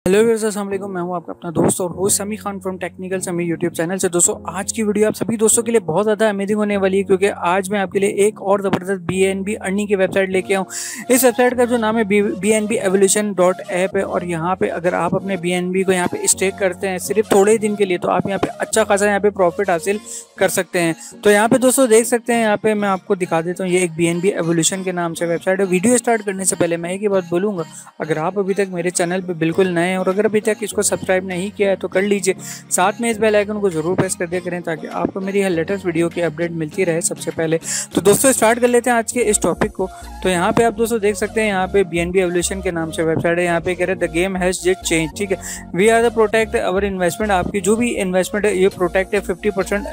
Hello viewers, अस्सलाम वालेकुम। मैं हूं आपका अपना दोस्त और host Sami Khan from technical Sami YouTube channel से। दोस्तों, आज की वीडियो आप सभी दोस्तों के लिए बहुत ज़्यादा अमेजिंग होने वाली है, क्योंकि आज मैं आपके लिए एक और ज़बरदस्त BNB अर्निंग की वेबसाइट लेके आऊँ। इस वेबसाइट का जो नाम है BNB एवोल्यूशन .app है, और यहाँ पे अगर आप अपने BNB को यहाँ पे स्टेक करते हैं सिर्फ थोड़े ही दिन के लिए, तो आप यहाँ पे अच्छा खासा यहाँ पे प्रॉफिट हासिल कर सकते हैं। तो यहाँ पे दोस्तों देख सकते हैं, यहाँ पे मैं आपको दिखा देता हूँ। ये एक BNB एवोल्यूशन के नाम से वेबसाइट है। वीडियो स्टार्ट करने से पहले मैं एक ही बात बोलूँगा, अगर आप अभी तक मेरे चैनल पर बिल्कुल नए हैं और अगर अभी तक इसको सब्सक्राइब नहीं किया है तो कर लीजिए। साथ में इस बेल आइकन को जरूर प्रेस कर दिया करें, ताकि आपको मेरी हर लेटेस्ट वीडियो की अपडेट मिलती रहे सबसे पहले। तो दोस्तों स्टार्ट कर लेते हैं आज के इस टॉपिक को। तो यहाँ पे आप दोस्तों देख सकते हैं, यहाँ पे BNB एवोल्यूशन के नाम से वेबसाइट है। यहाँ पे कह रहे हैं the game has just change, ठीक है। We are the protect our investment. आपकी जो भी इन्वेस्टमेंट है ये प्रोटेक्ट है 50%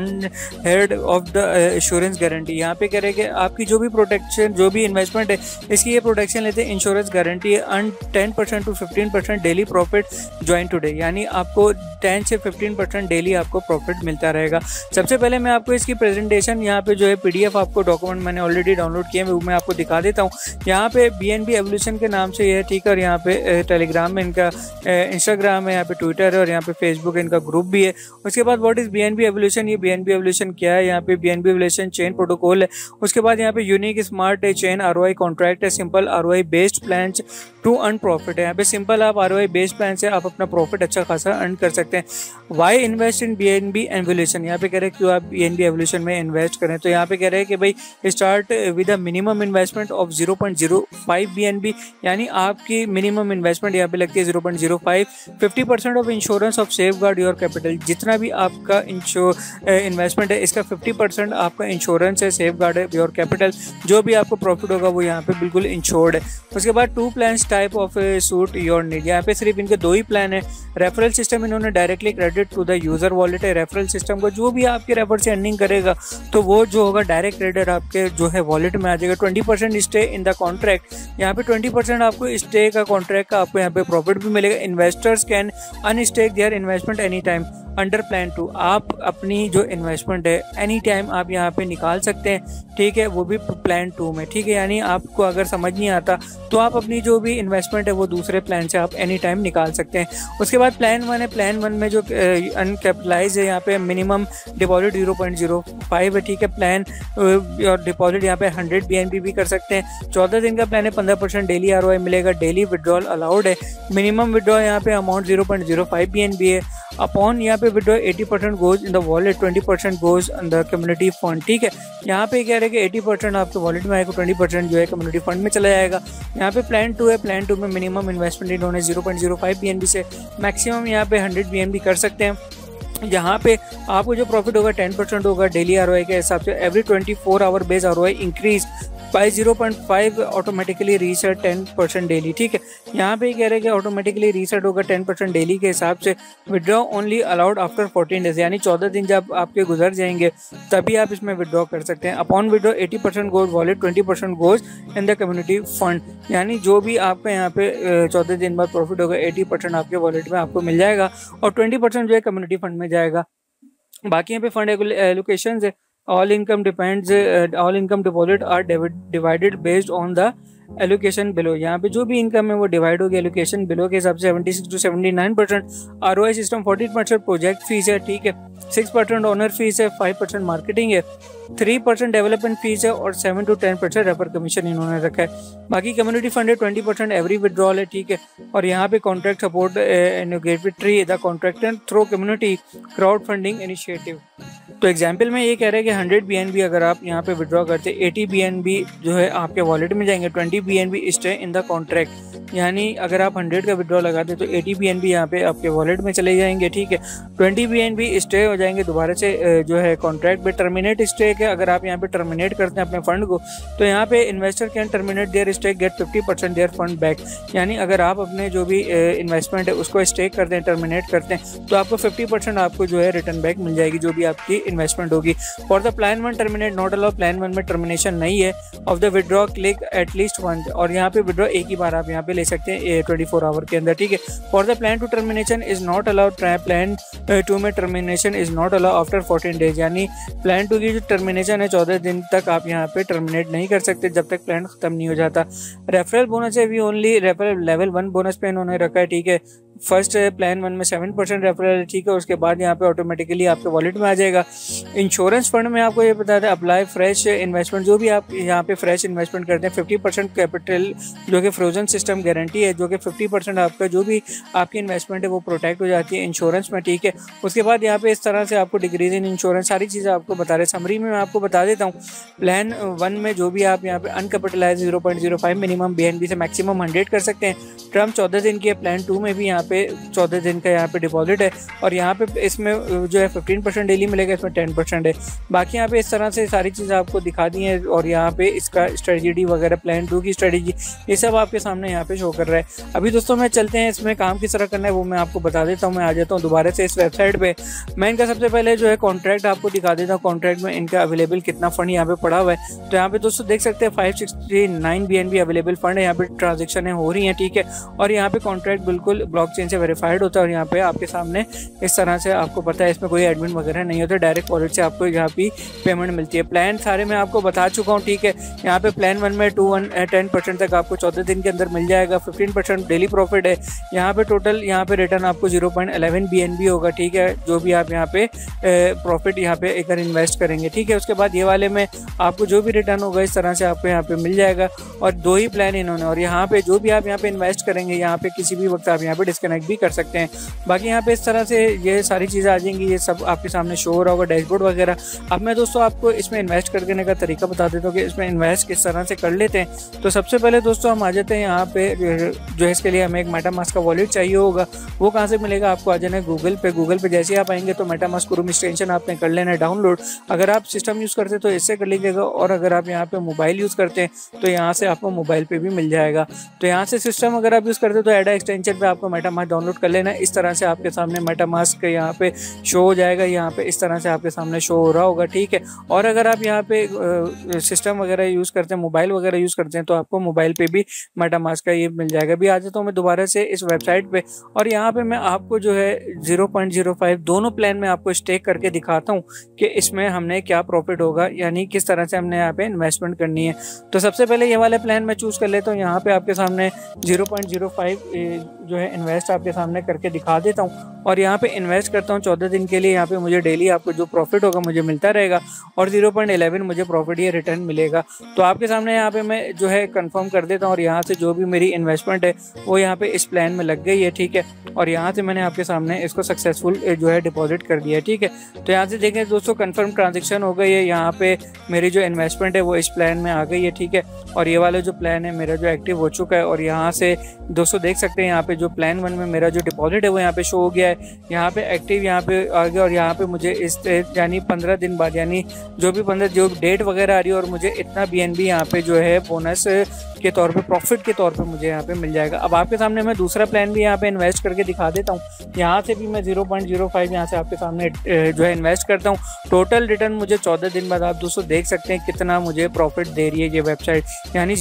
अनहेड ऑफ द इंश्योरेंस गारंटी। यहाँ पे कह रहे हैं कि आपकी जो भी प्रोटेक्शन, जो भी इन्वेस्टमेंट है, इसकी ये प्रोटेक्शन लेते हैं। इंश्योरेंस गारंटी है earn 10% to 15% daily profit join today, यानी आपको 10 से 15% डेली आपको प्रॉफिट मिलता रहेगा। सबसे पहले मैं आपको इसकी प्रेजेंटेशन यहाँ पे जो है PDF आपको डॉक्यूमेंट मैंने ऑलरेडी डाउनलोड किया है, वो मैं आपको दिखा देता हूँ। यहाँ पे BNB एवोल्यूशन के नाम से ये है, ठीक है। और यहाँ पे टेलीग्राम में इनका, इंस्टाग्राम है, यहाँ पे ट्विटर है, और यहाँ पे फेसबुक इनका ग्रुप भी है। उसके बाद व्हाट इज BNB एवोल्यूशन, ये BNB एवोल्यूशन क्या है। यहाँ पे BNB एवोल्यूशन चेन प्रोटोकॉल है। उसके बाद यहाँ पे unique smart chain ROI contract है, simple ROI based plan to earn profit है। यहाँ पे सिंपल आप ROI बेस्ड प्लान से आप अपना प्रॉफिट अच्छा खासा अर्न कर सकते हैं। Why invest in BNB evolution, यहाँ पे कह रहे हैं क्यों आप BNB एवोल्यूशन में इन्वेस्ट करें। तो यहाँ पे कह रहे हैं कि भाई start with a minimum investment of 0.05 BNB, यानी आपकी मिनिमम इन्वेस्टमेंट यहाँ पे लगती है 0.05। 50% of insurance of safeguard your capital, जितना भी आपका इन्वेस्टमेंट है इसका 50% आपका इंश्योरेंस है, सेफ गार्ड है योर कैपिटल। जो भी आपको प्रॉफिट होगा वो यहाँ पे बिल्कुल इंश्योर्ड है। उसके बाद 2 plans type of suit your need, यहाँ पे सिर्फ इनके 2 ही प्लान है। रेफरल सिस्टम इन्होंने directly credit to the user wallet है। रेफरल सिस्टम को जो भी आपके रेफर से अर्निंग करेगा तो वो जो होगा डायरेक्ट क्रेडिट आपके जो है वॉलेट में आ जाएगा। 20% स्टे इन द कॉन्ट्रैक्ट, यहाँ पे 20% आपको स्टे का कॉन्ट्रैक्ट का आपको यहाँ पे प्रॉफिट भी मिलेगा। Investors can unstake their investment any time under plan 2, आप अपनी जो इन्वेस्टमेंट है एनी टाइम आप यहाँ पे निकाल सकते हैं, ठीक है, वो भी प्लान 2 में, ठीक है। यानी आपको अगर समझ नहीं आता तो आप अपनी जो भी इन्वेस्टमेंट है वो दूसरे प्लान से आप एनी टाइम निकाल सकते हैं। उसके बाद प्लान 1 है। प्लान 1 में जो अनकैपिटलाइज है, यहाँ पे मिनिमम डिपॉजिट 0.05 है, ठीक है। प्लान और डिपॉजिट यहाँ पे 100 BNB भी कर सकते हैं। 14 दिन का प्लान है, 15% डेली ROI मिलेगा। डेली विड्रॉल अलाउड है। मिनिमम विड्रॉल यहाँ पे अमाउंट 0.05 BNB है। अपॉन यहाँ पे withdraw 80% goes in the wallet, 20% goes in the community fund, ठीक है। यहाँ पे कह रहे हैं कि 80% आपके वॉलेट में आएगा, 20% जो है कम्युनिटी फंड में चला जाएगा। यहाँ पे प्लान 2 है। प्लान 2 में मिनिमम इन्वेस्टमेंट इन्होंने 0.05 BNB से मैक्सिमम यहाँ पे 100 BNB कर सकते हैं। यहाँ पे आपको जो प्रॉफिट होगा 10% होगा डेली ROI के हिसाब से। Every 24 hour base ROI increase by 0.5 automatically reset 10% daily, ठीक है। यहाँ पे कह रहे हैं कि ऑटोमेटिकली रीसेट होगा 10% डेली के हिसाब से। Withdraw only allowed after 14 days, यानी 14 दिन जब आपके गुजर जाएंगे तभी आप इसमें विड्रॉ कर सकते हैं। Upon withdraw 80% goes wallet, 20% goes in the community fund, यानी जो भी आपका यहाँ पे 14 दिन बाद प्रॉफिट होगा 80% आपके वॉलेट में आपको मिल जाएगा और 20% जो है कम्युनिटी फंड में जाएगा। बाकी यहाँ पे फंड एलोकेशन है। All income deposit are divided based on the allocation below, यहाँ पे जो भी इनकम है वो डिवाइड होगी एलोकेशन बिलो के हिसाब से। 76 to 79% ROI system, 14% project fees है, ठीक है। 6% ऑनर फीस है, 5% मार्केटिंग है, 3% डेवलपमेंट फीस है और 7 to 10% रेफर कमीशन इन्होंने रखा है। बाकी कम्युनिटी फंड है, 20% एवरी विड्रॉल है, ठीक है। और यहाँ पे कॉन्ट्रैक्ट सपोर्ट एनुगेटरी the contractor through community crowd funding initiative. तो एग्जाम्पल में ये कह रहे हैं कि 100 BNB अगर आप यहाँ पे विड्रॉ करते हैं, 80 BNB जो है आपके वॉलेट में जाएंगे, 20 BNB stay in the contract, यानी अगर आप 100 का विड्रॉ लगाते तो 80 BNB यहाँ पे आपके वॉलेट में चले जाएंगे, ठीक है। 20 BNB स्टे हो जाएंगे दोबारा से जो है कॉन्ट्रैक्ट पे। टर्मिनेट स्टे के अगर आप यहाँ पे टर्मिनेट करते हैं अपने फंड को, तो यहाँ पे investor can terminate their stake get 50% their fund back, यानी अगर आप अपने जो भी इन्वेस्टमेंट है उसको स्टेक करते हैं, टर्मिनेट करते हैं, तो आपको 50% आपको जो है रिटर्न बैक मिल जाएगी जो भी आपकी इन्वेस्टमेंट होगी। For the plan 1 terminate not allow, plan 1 में टर्मिनेशन नहीं है। Of the withdraw click at least 1, और यहाँ पे विड्रॉ एक ही बार आप यहाँ पे ले सकते हैं 24 आवर के अंदर, ठीक है। For the plan two termination is not allowed, plan 2 में termination is not allowed after 14 days, यानी प्लान 2 की जो टर्मिनेशन है 14 दिन तक आप यहाँ पे टर्मिनेट नहीं कर सकते जब तक प्लान खत्म नहीं हो जाता। रेफरल बोनस है भी ओनली रेफरल लेवल 1 बोनस पे इन्होंने रखा है, ठीक है। फर्स्ट प्लान 1 में 7% रेफरल, ठीक है। उसके बाद यहाँ पे ऑटोमेटिकली आपके वॉलेट में आ जाएगा। इंश्योरेंस फंड में आपको ये बता दें, अप्लाई फ्रेश इन्वेस्टमेंट, जो भी आप यहाँ पे फ्रेश इन्वेस्टमेंट करते हैं 50% कैपिटल जो कि फ्रोजन सिस्टम गारंटी है, जो कि 50% आपका जो भी आपकी इन्वेस्टमेंट है वो प्रोटेक्ट हो जाती है इंश्योरेंस में, ठीक है। उसके बाद यहाँ पे इस तरह से आपको डिक्रीज इन इंश्योरेंस सारी चीज़ें आपको बता रहे। समरी में मैं आपको बता देता हूँ, प्लान 1 में जो भी आप यहाँ पे अनकैपिटलाइज 0.05 मिनिमम BNB से मैक्सिमम 100 कर सकते हैं। टर्म 14 दिन की है। प्लान 2 में भी यहाँ पे 14 दिन का यहाँ पे डिपॉजिट है और यहाँ पे इसमें जो है 15% डेली मिलेगा, इसमें 10% है। बाकी यहाँ पे इस तरह से सारी चीज़ें आपको दिखा दी हैं और यहाँ पे इसका स्ट्रेटजी वगैरह प्लान 2 की स्ट्रेटजी ये सब आपके सामने यहाँ पे शो कर रहा है। अभी दोस्तों मैं चलते हैं इसमें काम किस तरह करना है वो मैं आपको बता देता हूँ। मैं आ जाता हूँ दोबारा से इस वेबसाइट पे। मैं इनका सबसे पहले जो है कॉन्ट्रैक्ट आपको दिखा देता हूँ, कॉन्ट्रैक्ट में इनका अवेलेबल कितना फंड यहाँ पे पड़ा हुआ है। तो यहाँ पे दोस्तों देख सकते हैं 569 BNB अवेलेबल फंड है, यहाँ पे ट्रांजेक्शन हो रही है, ठीक है। और यहाँ पे कॉन्ट्रैक्ट बिल्कुल ब्लॉकचेन से वेरीफाइड होता है और यहाँ पे आपके सामने इस तरह से आपको पता है इसमें कोई एडमिन वगैरह नहीं होता, डायरेक्ट वॉलेट से आपको यहाँ पे पेमेंट मिलती है। प्लान सारे मैं आपको बता चुका हूँ, ठीक है। यहाँ पे प्लान 1 में 10% तक आपको 14 दिन के अंदर मिल जाएगा, 15% डेली प्रॉफिट है। यहाँ पे टोटल यहाँ पे रिटर्न आपको 0.11 BNB होगा, ठीक है, जो भी आप यहाँ पे प्रॉफिट यहाँ पे अगर इन्वेस्ट करेंगे, ठीक है। उसके बाद ये वाले में आपको जो भी रिटर्न होगा इस तरह से आपको यहाँ पे मिल जाएगा और 2 ही प्लान इन्होंने। और यहाँ पे जो भी आप यहाँ पे इन्वेस्ट करेंगे यहाँ पे किसी भी वक्त आप यहाँ पे डिस्कनेक्ट भी कर सकते हैं। बाकी यहाँ पे इस तरह से ये सारी चीज़ें आ जाएंगी, ये सब आपके सामने शो हो रहा होगा डैशबोर्ड वगैरह। अब मैं दोस्तों आपको इसमें इन्वेस्ट करने का तरीका बता देता हूँ कि इसमें इन्वेस्ट किस तरह से कर लेते हैं। तो सबसे पहले दोस्तों हम आ जाते हैं यहाँ पे, जो है इसके लिए हमें एक मेटामास्क का वॉलेट चाहिए होगा। वो कहाँ से मिलेगा, आपको आ जाना है गूगल पे। गूगल पे जैसे आप आएंगे तो मेटामास्क क्रोम एक्सटेंशन आपने कर लेना है डाउनलोड। अगर आप सिस्टम यूज़ करते हैं तो इससे कर लीजिएगा और अगर आप यहाँ पे मोबाइल यूज़ करते हैं तो यहाँ से आपको मोबाइल पे भी मिल जाएगा। तो यहाँ से सिस्टम अगर आप यूज़ करते हैं तो एडा एक्सटेंशन पे आपको मेटामास्क डाउनलोड कर लेना है। इस तरह से आपके सामने मेटामास्क यहाँ पे शो हो जाएगा, यहाँ पे इस तरह से आपके सामने शो हो रहा होगा, ठीक है। और अगर आप यहाँ पे सिस्टम वगैरह यूज़ करते हैं, मोबाइल वगैरह यूज़ करते हैं तो आपको मोबाइल पे भी मेटामास्क का ये मिल जाएगा। भी आ जाता हूँ मैं दोबारा से इस वेबसाइट पे और यहाँ पे मैं आपको जो है 0.05 दोनों प्लान में आपको स्टेक करके दिखाता हूँ कि इसमें हमने क्या प्रॉफिट होगा, यानी किस तरह से हमने यहाँ पे इन्वेस्टमेंट करनी है। तो सबसे पहले ये वाला प्लान मैं चूज़ कर लेता हूँ। यहाँ पे आपके सामने 0.05 जो है इन्वेस्ट आपके सामने करके दिखा देता हूँ और यहाँ पे इन्वेस्ट करता हूँ 14 दिन के लिए। यहाँ पे मुझे डेली आपको जो प्रॉफिट होगा मुझे मिलता रहेगा और 0.11 मुझे प्रॉफिट ये रिटर्न मिलेगा। तो आपके सामने यहाँ पे मैं जो है कंफर्म कर देता हूँ और यहाँ से जो भी मेरी इन्वेस्टमेंट है वो यहाँ पे इस प्लान में लग गई है, ठीक है। और यहाँ से मैंने आपके सामने इसको सक्सेसफुल जो है डिपॉजिट कर दिया है, ठीक है। तो यहाँ से देखें दोस्तों कंफर्म ट्रांजेक्शन हो गई है, यहाँ पे मेरी जो इन्वेस्टमेंट है वो इस प्लान में आ गई है, ठीक है। और ये वाला जो प्लान है मेरा जो एक्टिव हो चुका है और यहाँ से दोस्तों देख सकते हैं यहाँ पे जो प्लान 1 में मेरा जो डिपॉजिट है वो यहाँ पे शो हो गया है, यहाँ पे एक्टिव यहाँ पे आ गया और यहाँ पे मुझे इस यानी 15 दिन बाद यानी जो भी 15 जो डेट वगैरह आ रही है और मुझे इतना BNB यहाँ पे जो है बोनस के तौर पे प्रॉफिट के तौर पे मुझे यहाँ पे मिल जाएगा। अब आपके सामने मैं दूसरा प्लान भी यहाँ पे इन्वेस्ट करके दिखा देता हूँ। यहाँ से भी मैं 0.05 यहाँ से आपके सामने जो है इन्वेस्ट करता हूँ। टोटल रिटर्न मुझे 14 दिन बाद आप दोस्तों देख सकते हैं कितना मुझे प्रॉफिट दे रही है ये वेबसाइट, यानी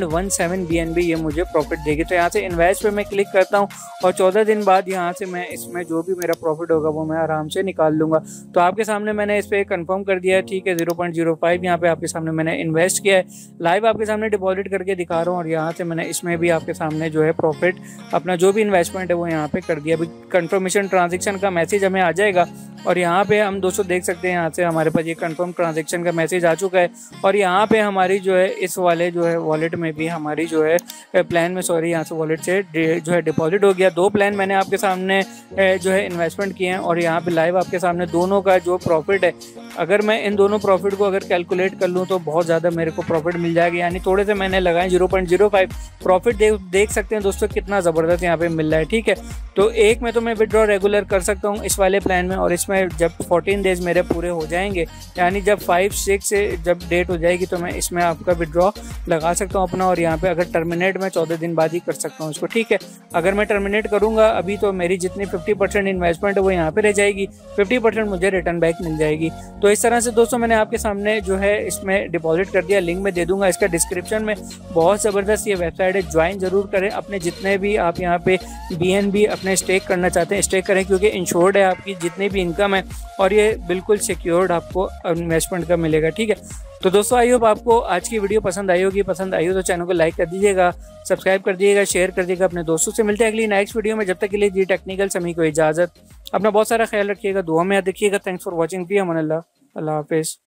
0.17 BNB ये मुझे प्रॉफिट देगी। तो यहाँ से इन्वेस्ट पे मैं क्लिक करता हूँ और 14 दिन बाद यहाँ से मैं इसमें जो भी मेरा प्रॉफिट होगा वो मैं आराम से निकाल लूँगा। तो आपके सामने मैंने इस पर कन्फर्म कर दिया है, ठीक है। 0.05 यहाँ पे आपके सामने मैंने इन्वेस्ट किया है, लाइव आपके सामने डिपॉजिट करके दिखा रहा हूँ और यहाँ से मैंने इसमें भी आपके सामने जो है प्रॉफिट अपना जो भी इन्वेस्टमेंट है वो यहाँ पे कर दिया। अभी कंफर्मेशन ट्रांजैक्शन का मैसेज हमें आ जाएगा और यहाँ पे हम दोस्तों देख सकते हैं यहाँ से हमारे पास ये कंफर्म ट्रांजैक्शन का मैसेज आ चुका है और यहाँ पे हमारी जो है इस वाले जो है वॉलेट में भी हमारी जो है प्लान में यहाँ से वॉलेट से जो है डिपॉजिट हो गया। 2 प्लान मैंने आपके सामने जो है इन्वेस्टमेंट किए हैं और यहाँ पे लाइव आपके सामने दोनों का जो प्रॉफिट है, अगर मैं इन दोनों प्रॉफिट को अगर कैलकुलेट कर लूँ तो बहुत ज़्यादा मेरे को प्रॉफिट मिल जाएगा, यानी थोड़े से मैंने लगाए 0.05 प्रॉफिट देख सकते हैं दोस्तों कितना ज़बरदस्त यहाँ पे मिल रहा है, ठीक है। तो एक में तो मैं विड्रॉ रेगुलर कर सकता हूँ इस वाले प्लान में, और इसमें जब 14 डेज मेरे पूरे हो जाएंगे, यानी जब 5-6 से जब डेट हो जाएगी, तो मैं इसमें आपका विड्रॉ लगा सकता हूँ अपना। और यहाँ पे अगर टर्मिनेट मैं 14 दिन बाद ही कर सकता हूँ इसको, ठीक है। अगर मैं टर्मिनेट करूँगा अभी तो मेरी जितनी 50% इन्वेस्टमेंट है वो यहाँ पे रह जाएगी, 50% मुझे रिटर्न बैक मिल जाएगी। तो इस तरह से दोस्तों मैंने आपके सामने जो है इसमें डिपॉजिट कर दिया। लिंक मैं दे दूंगा इसका डिस्क्रिप्शन में। बहुत ज़बरदस्त ये वेबसाइट है, ज्वाइन ज़रूर करें। अपने जितने भी आप यहाँ पे BNB अपने स्टेक करना चाहते हैं स्टेक करें, क्योंकि इंश्योर्ड है आपकी जितनी भी इनकम है, और ये बिल्कुल सिक्योर्ड आपको इन्वेस्टमेंट का मिलेगा, ठीक है। तो दोस्तों आई होप आपको आज की वीडियो पसंद आई होगी। पसंद आई हो तो चैनल को लाइक कर दीजिएगा, सब्सक्राइब कर दीजिएगा, शेयर कर दीजिएगा अपने दोस्तों से। मिलते हैं अगली नेक्स्ट वीडियो में, जब तक के लिए जी टेक्निकल समी को इजाज़त। अपना बहुत सारा ख्याल रखिएगा, दुआ में याद रखिएगा। थैंक्स फॉर वॉचिंग, भी अमन अल्लाह हाफिज़।